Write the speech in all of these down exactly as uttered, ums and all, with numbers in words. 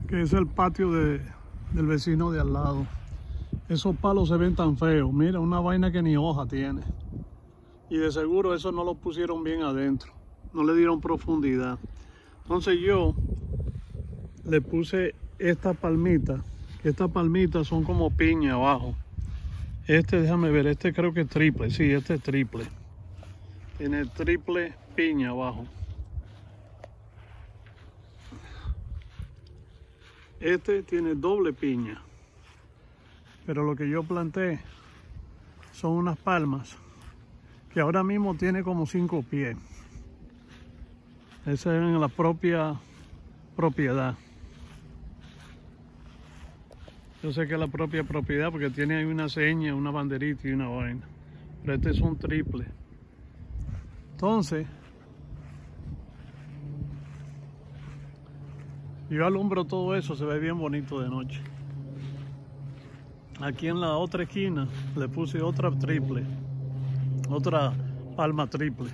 que es el patio de, del vecino de al lado. Esos palos se ven tan feos. Mira, una vaina que ni hoja tiene. Y de seguro eso no lo pusieron bien adentro. No le dieron profundidad. Entonces yo le puse esta palmita. Que estas palmitas son como piña abajo. Este, déjame ver, este creo que es triple. Sí, este es triple. Tiene triple piña abajo. Este tiene doble piña. Pero lo que yo planté son unas palmas que ahora mismo tiene como cinco pies. Esa es en la propia propiedad. Yo sé que es la propia propiedad porque tiene ahí una seña, una banderita y una vaina. Pero este es un triple. Entonces, yo alumbro todo eso, se ve bien bonito de noche. Aquí en la otra esquina le puse otra triple, otra palma triple.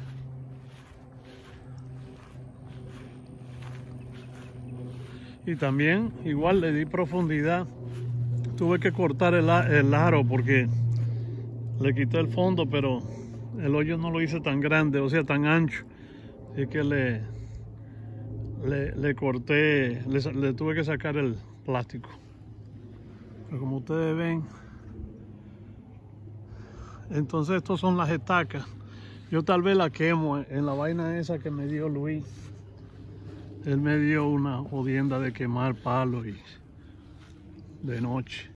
Y también igual le di profundidad. Tuve que cortar el, el aro porque le quité el fondo, pero el hoyo no lo hice tan grande, o sea, tan ancho. Así que le, le, le corté, le, le tuve que sacar el plástico. Pero como ustedes ven, entonces estos son las estacas. Yo tal vez la quemo en la vaina esa que me dio Luis. Él me dio una jodienda de quemar palos y de noche.